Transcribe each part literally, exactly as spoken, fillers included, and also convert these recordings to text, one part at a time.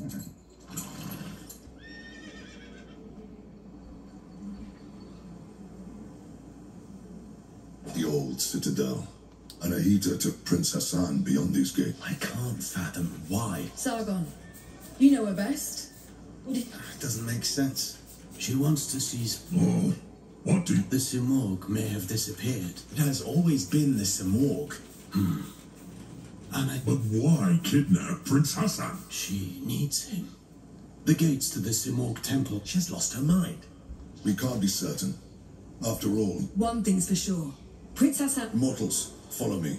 The old citadel. Anahita took Prince Hassan beyond these gates. I can't fathom why. Sargon, you know her best. What did... It doesn't make sense. She wants to seize... Oh, what did... The Simorg may have disappeared. It has always been the Simorg. Hmm. And I... But why kidnap Prince Hassan? She needs him. The gates to the Simorg temple. She has lost her mind. We can't be certain. After all... One thing's for sure. Prince Hassan... Mortals, follow me.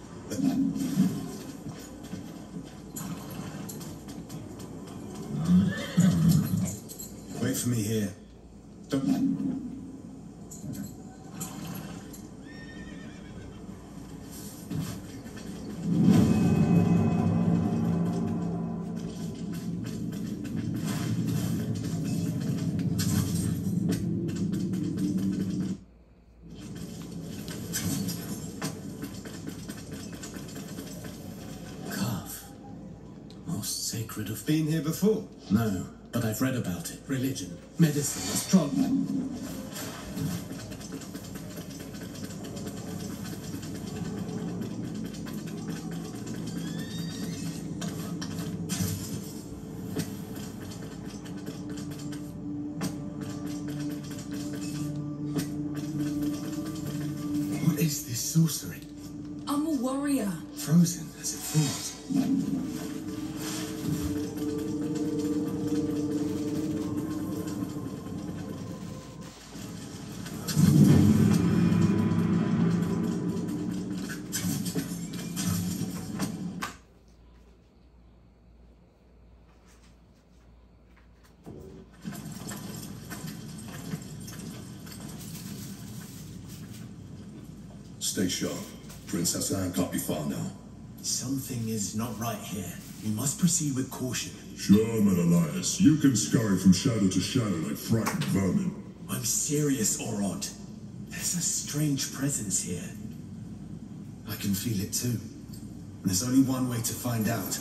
Wait for me here. Don't... Sacred of... Been here before? No, but I've read about it. Religion, medicine, astronomy. What is this sorcery? I'm a warrior. Frozen as it falls. Stay sharp. Prince Hassan can't be far now. Something is not right here. We must proceed with caution. Sure, Menelaus. You can scurry from shadow to shadow like frightened vermin. I'm serious, Orod. There's a strange presence here. I can feel it too. There's only one way to find out.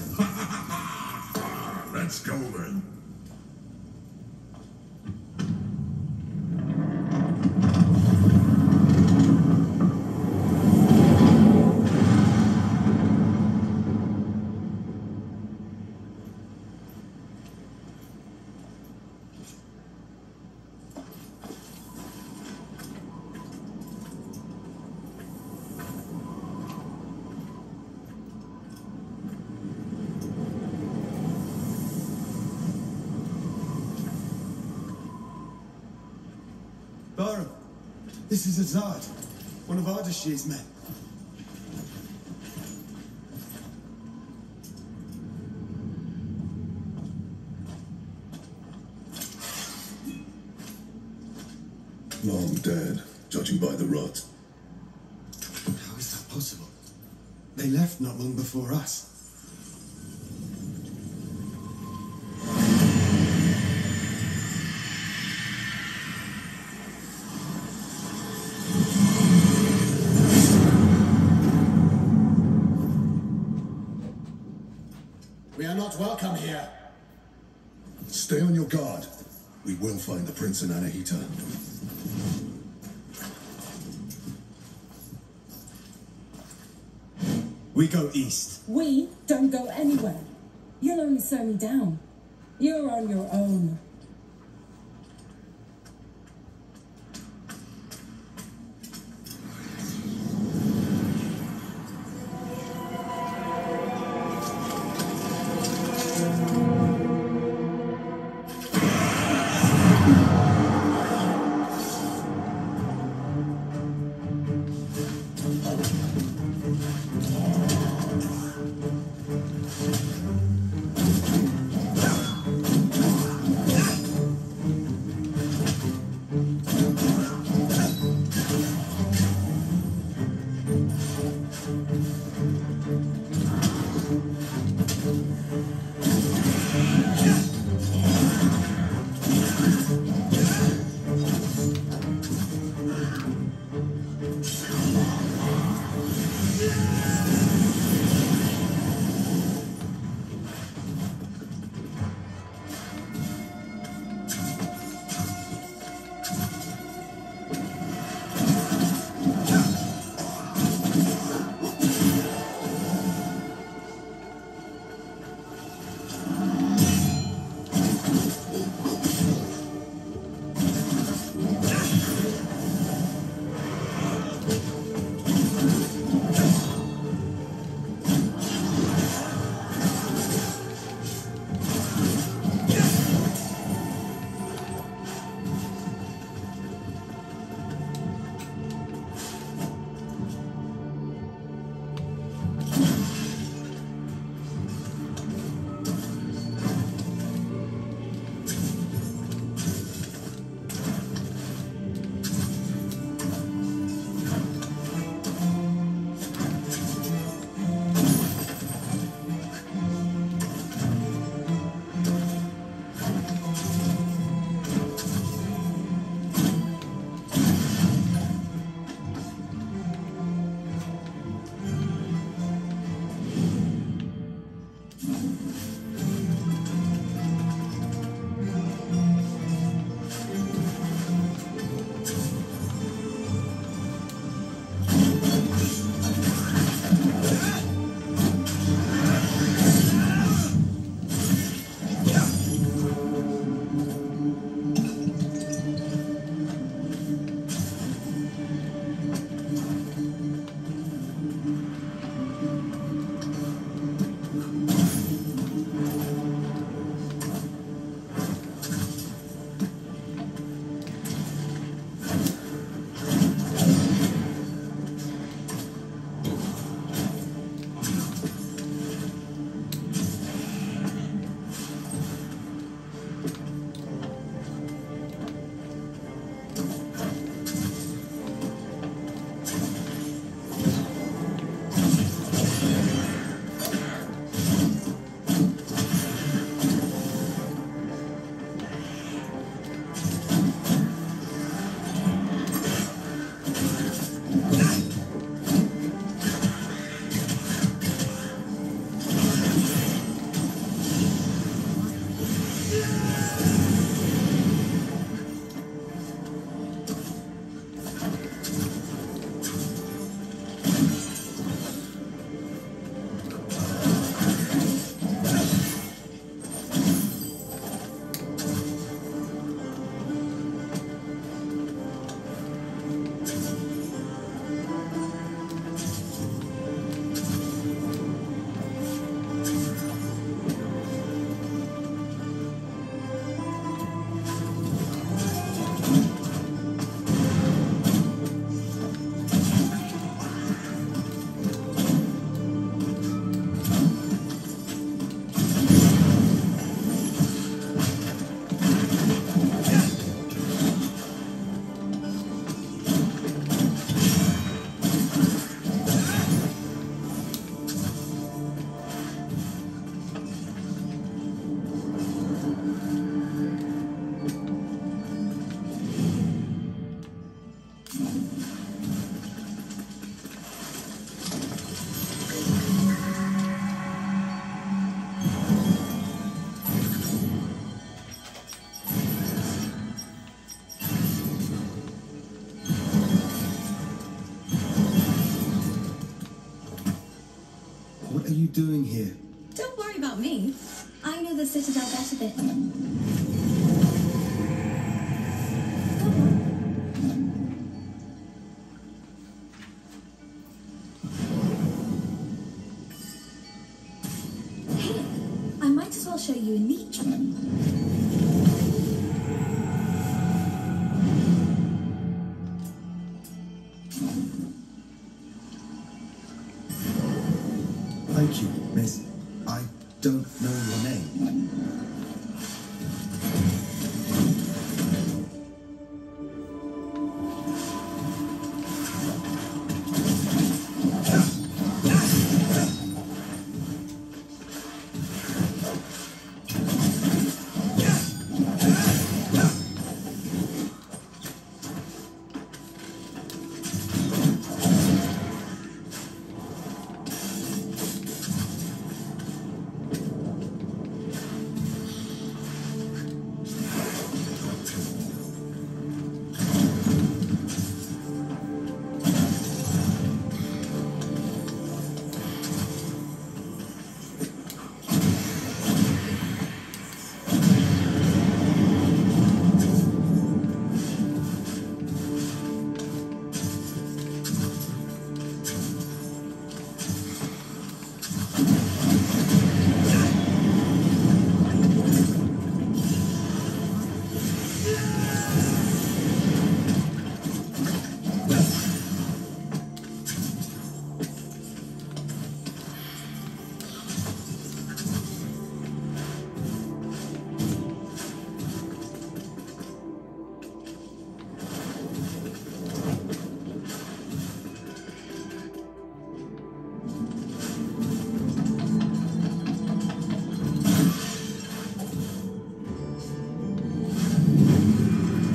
Let's go then. Baron, this is Azad, one of Ardashir's men. Long dead, judging by the rot. How is that possible? They left not long before us. We are not welcome here. Stay on your guard. We will find the prince and Anahita. We go east. We don't go anywhere. You'll only slow me down. You're on your own. What are you doing here? Don't worry about me. I know the Citadel better than... Here, I might as well show you a neat trick. Thank you, miss. I don't know your name.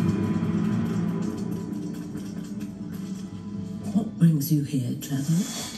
What brings you here, Traveler?